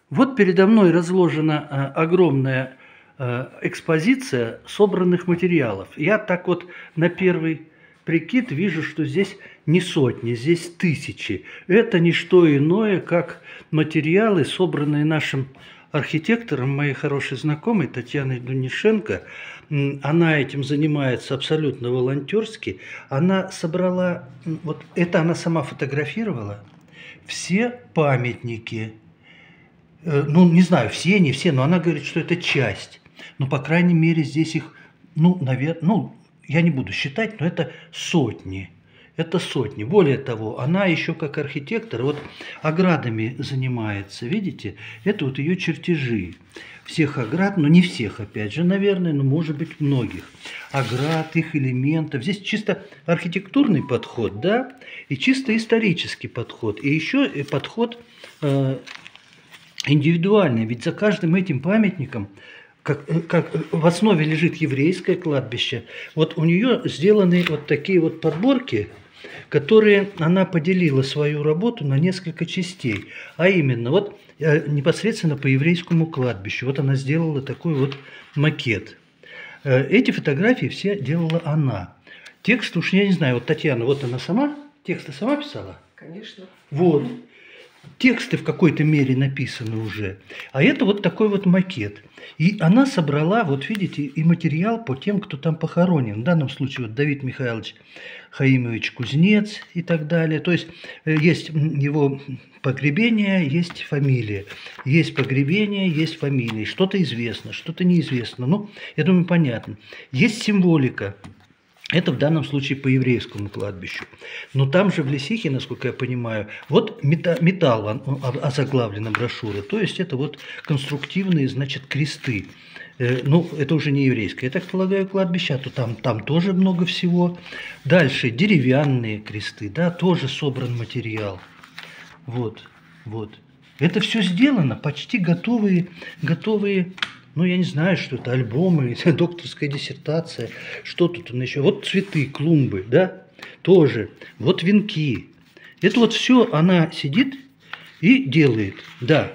Вот передо мной разложена огромная экспозиция собранных материалов. Я так вот на первый прикид вижу, что здесь не сотни, здесь тысячи. Это не что иное, как материалы, собранные нашим архитектором, моей хорошей знакомой Татьяной Дунишенко. Она этим занимается абсолютно волонтерски. Она собрала, вот это она сама фотографировала, все памятники. Ну, не знаю, все, не все, но она говорит, что это часть. Ну, по крайней мере, здесь их, ну, наверное, ну, я не буду считать, но это сотни. Это сотни. Более того, она еще как архитектор вот оградами занимается, видите? Это вот ее чертежи. Всех оград, но не всех, опять же, наверное, но может быть многих. Оград, их элементов. Здесь чисто архитектурный подход, да, и чисто исторический подход. И еще и подход индивидуальный. Ведь за каждым этим памятником как в основе лежит еврейское кладбище. Вот у нее сделаны вот такие вот подборки, которые она поделила свою работу на несколько частей. А именно, вот непосредственно по еврейскому кладбищу. Вот она сделала такой вот макет. Эти фотографии все делала она. Текст уж я не знаю, вот Татьяна, вот она сама, тексты сама писала? Конечно. Вот. Тексты в какой-то мере написаны уже. А это вот такой вот макет. И она собрала, вот видите, и материал по тем, кто там похоронен. В данном случае вот Давид Михайлович Хаимович Кузнец и так далее. То есть есть его погребение, есть фамилия. Есть погребение, есть фамилия. Что-то известно, что-то неизвестно. Ну, я думаю, понятно. Есть символика. Это в данном случае по еврейскому кладбищу. Но там же в Лисихе, насколько я понимаю, вот металл озаглавлена брошюра. То есть это вот конструктивные, значит, кресты. Ну, это уже не еврейское, я так полагаю, кладбище, а то там тоже много всего. Дальше деревянные кресты, да, тоже собран материал. Вот, вот. Это все сделано, почти готовые, ну, я не знаю, что это, альбомы, докторская диссертация, что тут он еще. Вот цветы, клумбы, да, тоже. Вот венки. Это вот все она сидит и делает, да.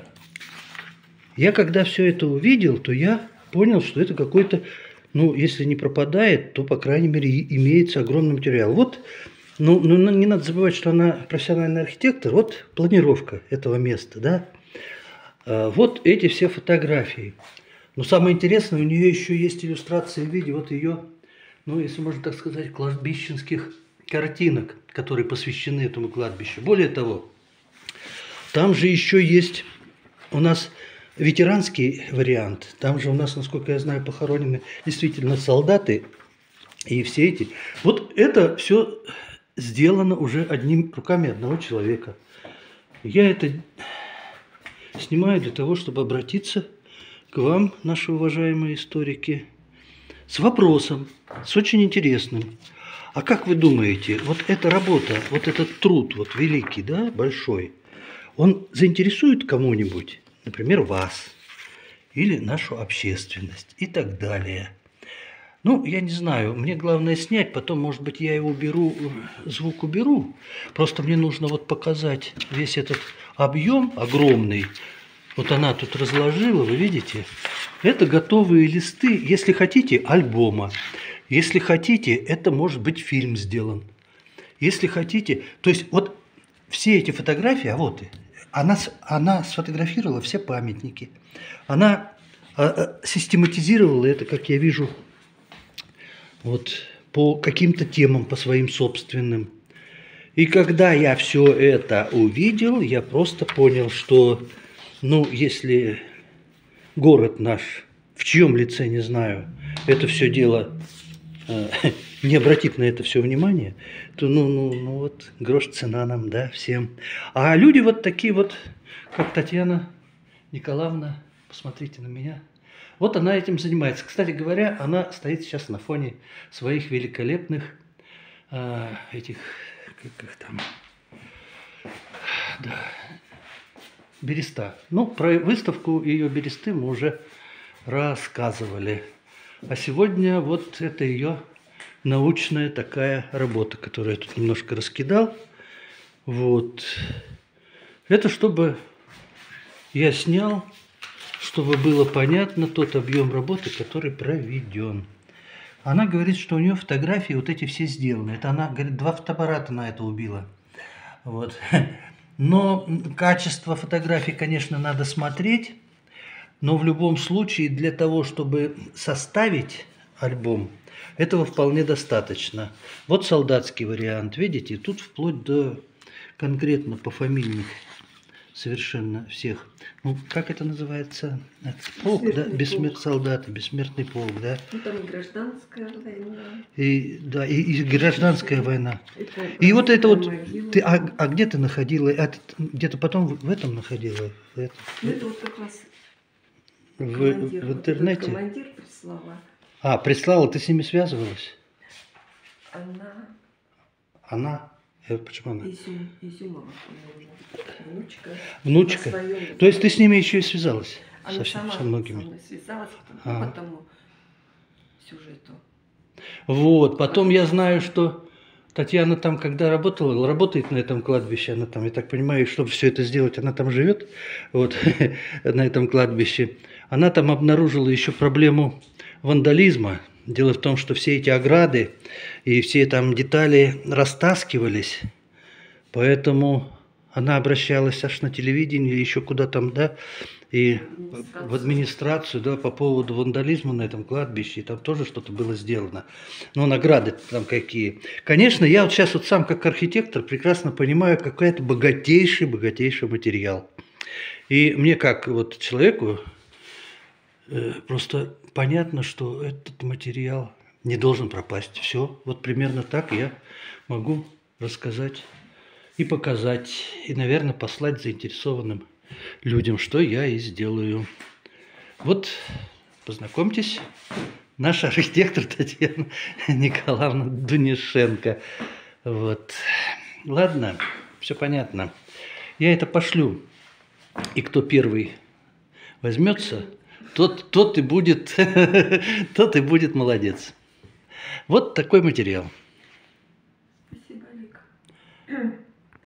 Я когда все это увидел, то я понял, что это какой-то, ну, если не пропадает, то, по крайней мере, имеется огромный материал. Вот, ну, не надо забывать, что она профессиональный архитектор. Вот планировка этого места, да. Вот эти все фотографии. Но самое интересное, у нее еще есть иллюстрации в виде вот ее, ну, если можно так сказать, кладбищенских картинок, которые посвящены этому кладбищу. Более того, там же еще есть у нас ветеранский вариант. Там же у нас, насколько я знаю, похоронены действительно солдаты и все эти. Вот это все сделано уже одним руками одного человека. Я это снимаю для того, чтобы обратиться к вам, наши уважаемые историки, с вопросом, с очень интересным. А как вы думаете, вот эта работа, вот этот труд, вот великий, да, большой, он заинтересует кому-нибудь, например, вас, или нашу общественность, и так далее? Ну, я не знаю, мне главное снять, потом, может быть, я его уберу, звук уберу. Просто мне нужно вот показать весь этот объем огромный. Вот она тут разложила, вы видите? Это готовые листы, если хотите, альбома. Если хотите, это может быть фильм сделан. Если хотите, то есть вот все эти фотографии, а вот она сфотографировала все памятники. Она систематизировала это, как я вижу, вот по каким-то темам, по своим собственным. И когда я все это увидел, я просто понял, что... Ну, если город наш, в чьем лице, не знаю, это все дело не обратит на это все внимание, то ну вот грош цена нам, да, всем. А люди вот такие вот, как Татьяна Николаевна, посмотрите на меня, вот она этим занимается. Кстати говоря, она стоит сейчас на фоне своих великолепных этих, как их там, да, береста. Ну, про выставку ее бересты мы уже рассказывали. А сегодня вот это ее научная такая работа, которую я тут немножко раскидал. Вот. Это чтобы я снял, чтобы было понятно тот объем работы, который проведен. Она говорит, что у нее фотографии вот эти все сделаны. Это она, говорит, 2 фотоаппарата на это убила. Вот. Но качество фотографий, конечно, надо смотреть. Но в любом случае для того, чтобы составить альбом, этого вполне достаточно. Вот солдатский вариант, видите, тут вплоть до конкретно пофамильных совершенно всех. Ну, как это называется? Полк, да? Бессмертный солдат, бессмертный полк, да? Ну, там и гражданская война. И, да, и гражданская война. И вот это вот, ты, а где ты находила? Где-то потом в этом находила? Ну, это вот как раз в интернете? Командир прислала. А, прислала, ты с ними связывалась? Она? Почему она? Изюмова, внучка. Внучка? То есть ты с ними еще и связалась? Она сама со мной связалась по тому сюжету. Вот, потом я знаю, что Татьяна там, когда работает на этом кладбище, она там, я так понимаю, чтобы все это сделать, она там живет, вот, на этом кладбище. Она там обнаружила еще проблему вандализма. Дело в том, что все эти ограды и все там детали растаскивались, поэтому она обращалась аж на телевидение, еще куда там, да, и в администрацию, да, по поводу вандализма на этом кладбище, и там тоже что-то было сделано. Но награды там какие. Конечно, я вот сейчас вот сам как архитектор прекрасно понимаю, какой это богатейший материал. И мне как вот человеку просто понятно, что этот материал не должен пропасть. Все, вот примерно так я могу рассказать и показать, и, наверное, послать заинтересованным людям, что я и сделаю. Вот, познакомьтесь, наш архитектор Татьяна Николаевна Дунишенко. Вот. Ладно, все понятно. Я это пошлю, и кто первый возьмется, тот и будет молодец. Вот такой материал.